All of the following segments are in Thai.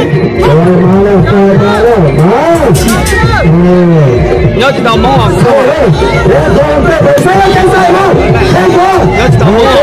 nhớ chỉ tao mò nhớ chỉ tao mò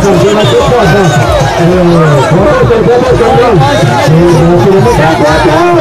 Hãy subscribe cho kênh Ghiền Mì Gõ để không bỏ lỡ những video hấp dẫn.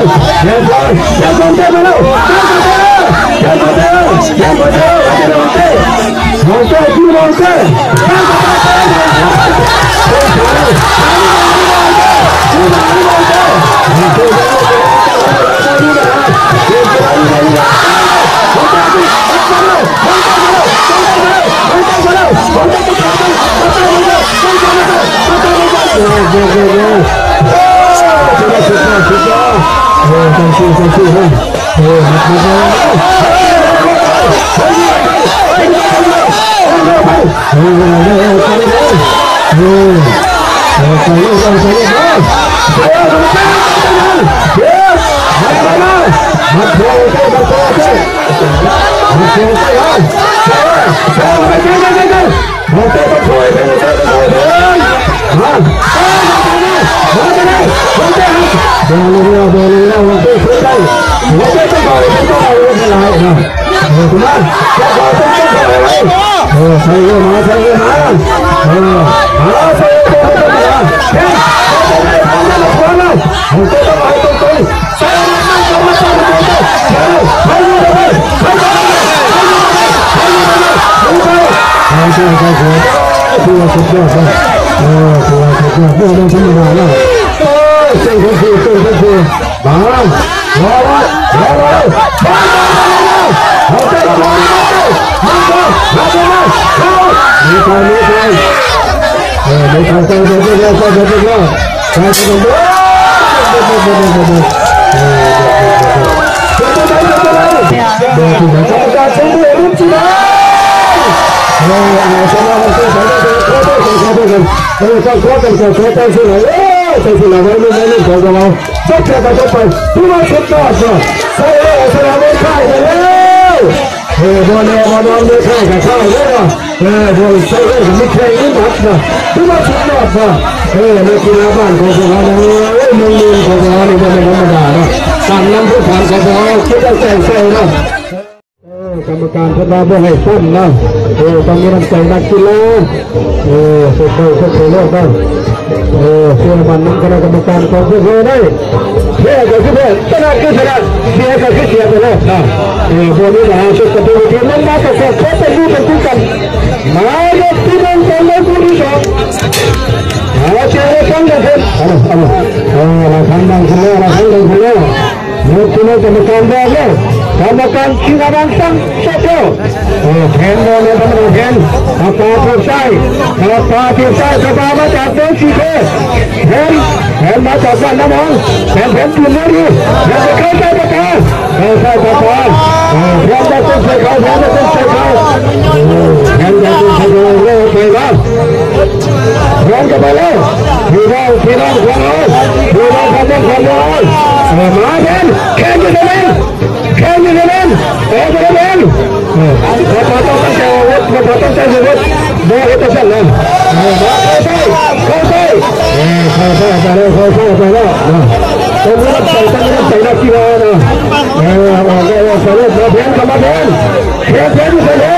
กรรมการพนาบ่ให้ซ้ำนะต้องมีน้ำใจนักกีฬาสุดโลกนะเชื่อมันนั้นคณะกรรมการของพวกเราได้เชื่อก็คือเพื่อนชนะก็ชนะเสียก็คือเสียไปแล้วนะพวกนี้นะสุดกระตุ้นทีนั้นมาแต่ก็เป็นรูปเป็นคู่กันมาเด็กที่นั่งตรงนั้นผู้ที่สองเชื่อว่าฟังกันเถอะเราทำดังคนแล้วเราทำดังคนแล้วมุขที่นั่งกรรมการได้แล้วกรรมการชิงรางวัลสักเท่าแทนโดนในตำแหน่งแทนตาที่ใต้ตาที่ใต้ตามาจากเมืองชีเทแทนมาจากบ้านน้ำมองแทนที่มือดีแทนเข้าใจประกาศเข้าใจประกาศแทนจะต้องใช้เขาแทนจะต้องใช้เขาแทนจะต้องใช้เขาเร็วไปแล้วแทนจะไปแล้วพี่น้องของเราพี่น้องของเรามาแทนแข่งกันเลยแข่งกันเลยแข่งกันเลยเราต้องตั้งใจเราต้องตั้งใจสุดๆดูให้ตัวฉันเลยเข้าใจไปแล้วตรงนี้ต้องใส่นักกีฬานะไปแล้วมาเพียงกับมาเพียงไปเลย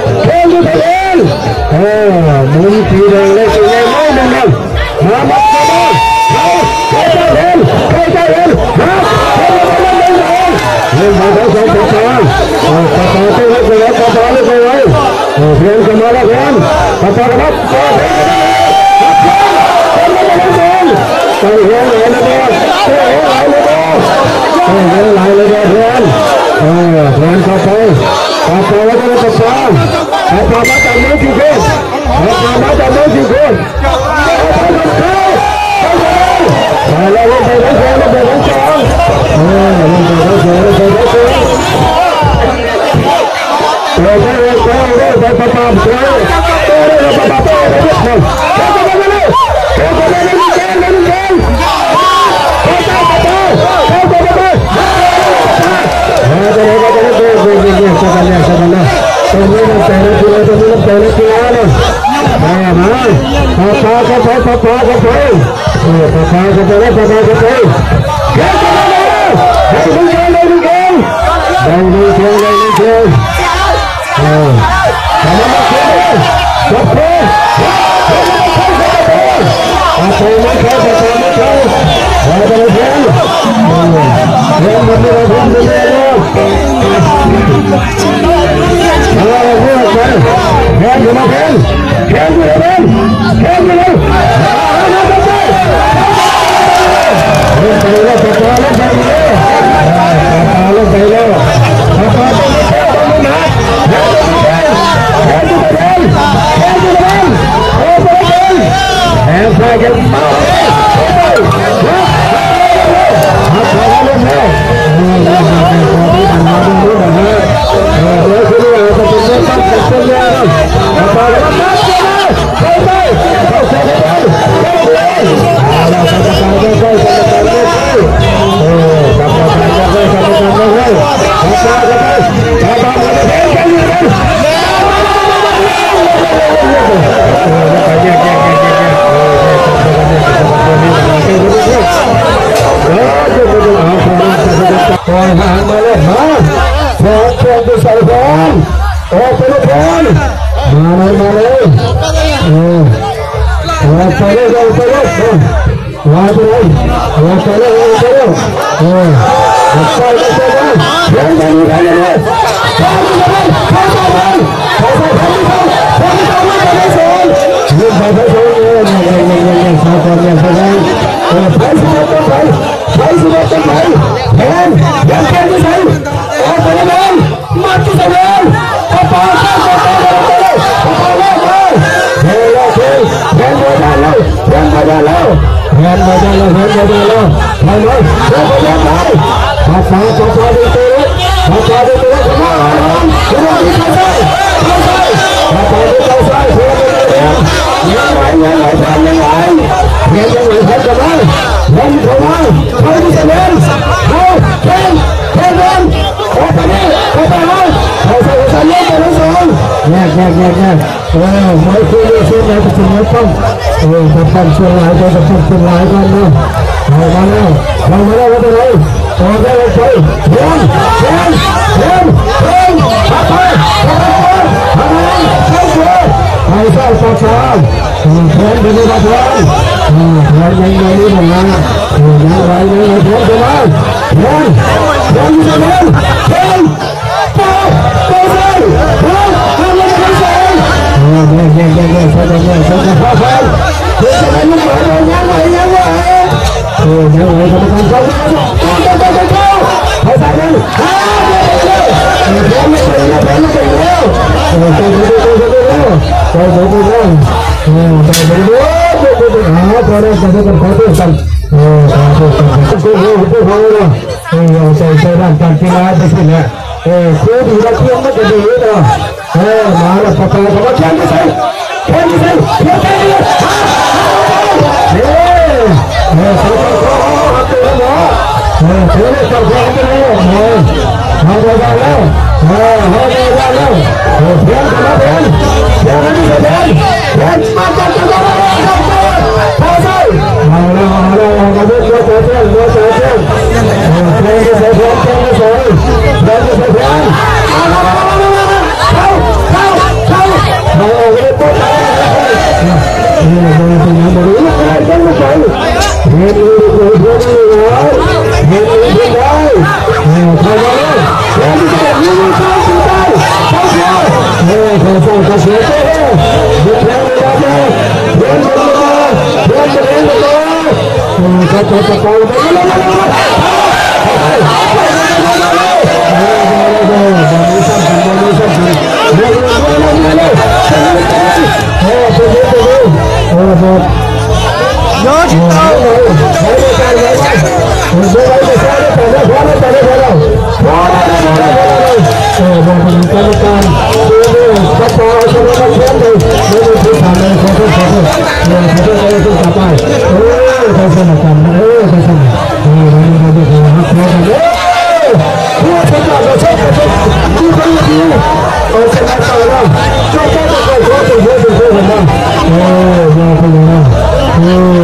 มุนทีเลยเลยไม่นั่นมาเข้าใจเห็นเล่นมาทั้งสองตัวตัวไปแล้วตัวเลยไปไว้เพียงกันมาแล้วเพียงตัวครับไปเฮียเลยนะเด้อไหลเลยเด้อเพียงเข้าไปแล้วก็ตัวมาจากมือที่เกิดมาจากมือที่เกิดไปแล้วไปแล้วไปแล้วสองเ Oh,